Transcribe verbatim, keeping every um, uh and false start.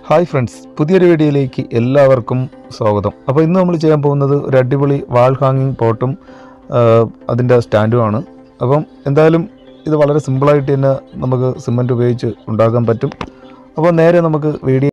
Hi friends, പുതിയൊരു വീഡിയോയിലേക്ക് എല്ലാവർക്കും സ്വാഗതം. അപ്പോൾ ഇന്ന് നമ്മൾ ചെയ്യാൻ പോകുന്നത് ഒരു അടിപൊളി വാൾ ഹാങ്ങിങ് പോട്ടും അതിൻ്റെ സ്റ്റാൻഡുമാണ്. അപ്പം എന്തായാലും ഇത് വളരെ സിമ്പിളായിട്ട് തന്നെ നമുക്ക് സിമൻറ്റ് ഉപയോഗിച്ച് ഉണ്ടാക്കാൻ പറ്റും. അപ്പോൾ നേരെ നമുക്ക് വീഡിയോ